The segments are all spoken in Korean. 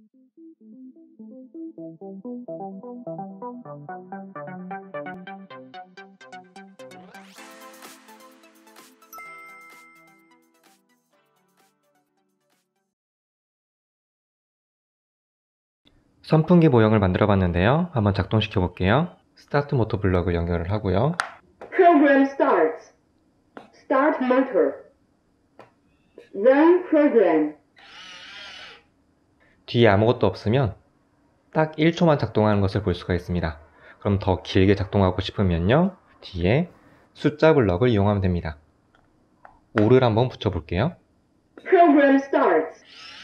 선풍기 모형을 만들어 봤는데요. 한번 작동시켜 볼게요. 스타트 모터 블럭을 연결을 하고요. Program starts. Start motor. Run program. 뒤에 아무것도 없으면 딱 1초만 작동하는 것을 볼 수가 있습니다. 그럼 더 길게 작동하고 싶으면요, 뒤에 숫자 블럭을 이용하면 됩니다. 5를 한번 붙여 볼게요. Program starts.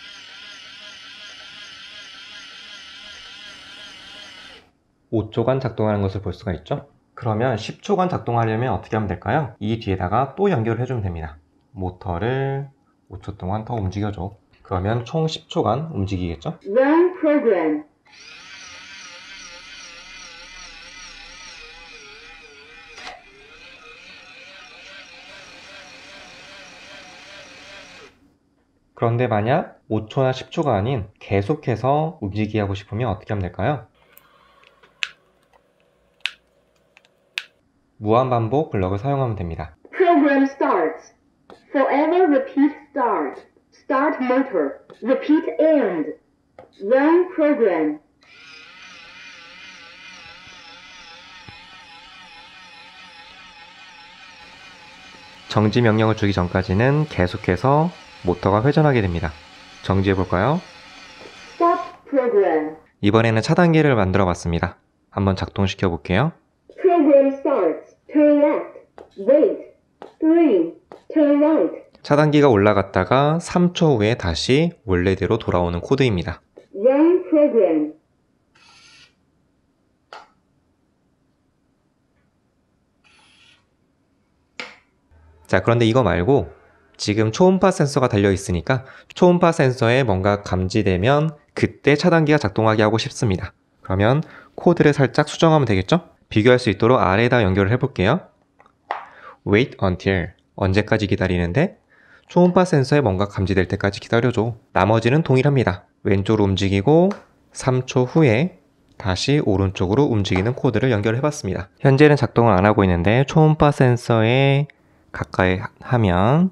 (5초간) 작동하는 것을 볼 수가 있죠. 그러면 10초간 작동하려면 어떻게 하면 될까요? 이 뒤에다가 또 연결을 해주면 됩니다. 모터를 5초 동안 더 움직여줘. 그러면 총 10초간 움직이겠죠? Run program. 그런데 만약 5초나 10초가 아닌 계속해서 움직이게 하고 싶으면 어떻게 하면 될까요? 무한반복 블럭을 사용하면 됩니다. Program starts. Forever repeat start. Start motor. Repeat end. Run program. 정지 명령을 주기 전까지는 계속해서 모터가 회전하게 됩니다. 정지해 볼까요? Stop program. 이번에는 차단기를 만들어 봤습니다. 한번 작동시켜 볼게요. Program starts. Turn left. Wait. 3. Turn right. 차단기가 올라갔다가 3초 후에 다시 원래대로 돌아오는 코드입니다. Run program. 자, 그런데 이거 말고 지금 초음파 센서가 달려 있으니까 초음파 센서에 뭔가 감지되면 그때 차단기가 작동하게 하고 싶습니다. 그러면 코드를 살짝 수정하면 되겠죠? 비교할 수 있도록 아래에다 연결을 해볼게요. Wait until, 언제까지 기다리는데 초음파 센서에 뭔가 감지될 때까지 기다려줘. 나머지는 동일합니다. 왼쪽으로 움직이고 3초 후에 다시 오른쪽으로 움직이는 코드를 연결해봤습니다. 현재는 작동을 안 하고 있는데 초음파 센서에 가까이 하면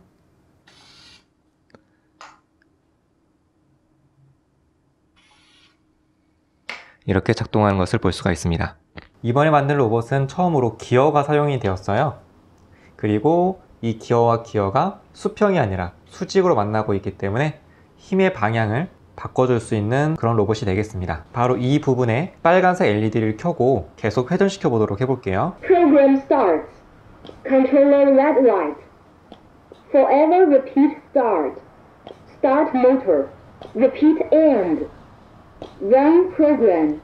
이렇게 작동하는 것을 볼 수가 있습니다. 이번에 만든 로봇은 처음으로 기어가 사용이 되었어요. 그리고 이 기어와 기어가 수평이 아니라 수직으로 만나고 있기 때문에 힘의 방향을 바꿔줄 수 있는 그런 로봇이 되겠습니다. 바로 이 부분에 빨간색 LED를 켜고 계속 회전시켜 보도록 해볼게요. Program starts. Controller red light. Forever repeat start. Start motor. Repeat end. Run program.